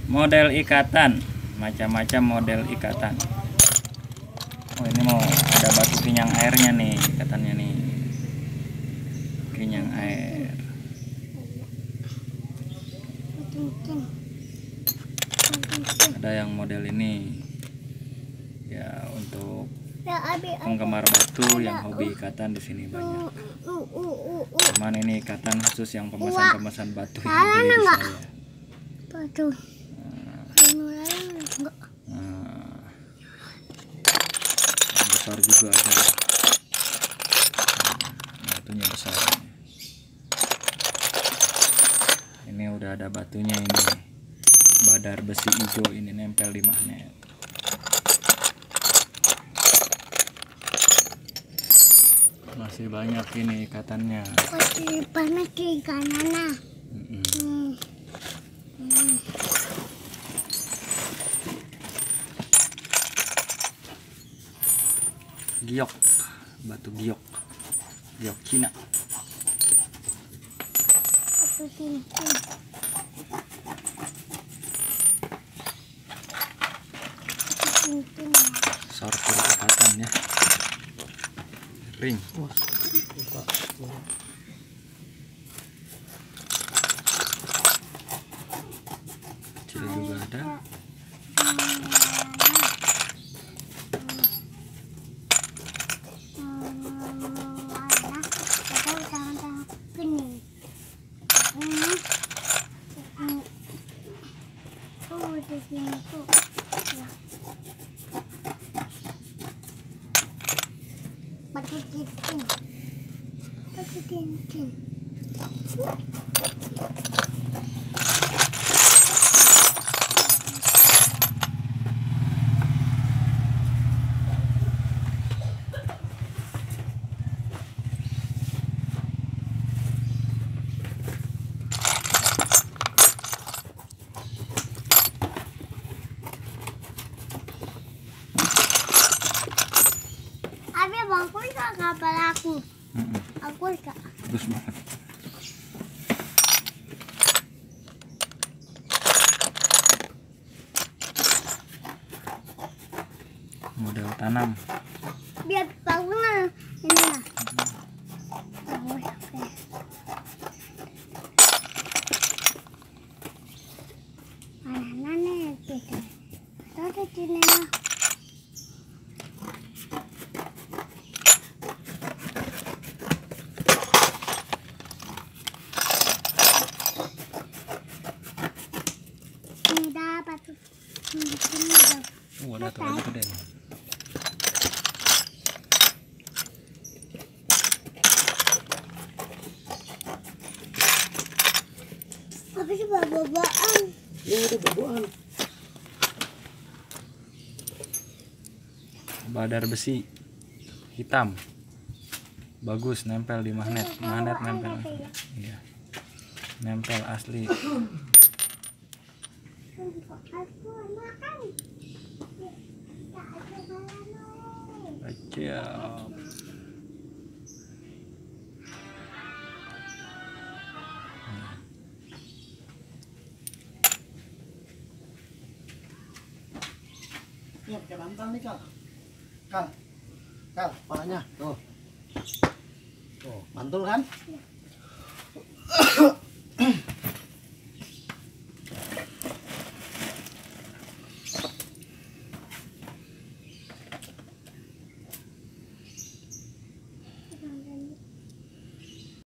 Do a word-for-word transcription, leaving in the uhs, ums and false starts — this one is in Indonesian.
model ikatan, macam-macam model ikatan. Oh, ini mau ada batu kinyang airnya nih, ikatannya nih, kinyang air. Ada yang model ini ya, untuk penggemar batu yang hobi ikatan di sini banyak. Cuman ini ikatan khusus yang pemesan-pemesan batu yang beli di saya. Nah, yang besar juga ada. Batunya besar. Ini udah ada batunya ini. Badar besi hijau ini nempel di magnet. Masih banyak ini ikatannya. Masih banyak ikanannya. Mm-mm. Hmm. Hmm. Giok, batu giok, giok Cina. Batu cincin. Cincin. Sortir ikatan ya. Ring. Kecil juga ada. Di sini tuh. Batu cincin. Batu cincin. Abi bangku nggak kapal aku. Mm-mm. Aku nggak. Bagus banget. Model tanam. Biar bangun ini lah. Bangun oke. Mana nih kita? Ada di sini lah. Ini dapat tuh. Ini sini dong. Oh, ada tuh lagi gede nih. Apa sih bawa-bawaan? Ini ada babuan. Badar besi hitam. Bagus, nempel di magnet. Magnet nempel. Iya. Nempel asli. Aku makan. Aja. Ini pakai bantal nih, Kal. Kal. Kal, kepalanya. Tuh. Tuh, mantul kan?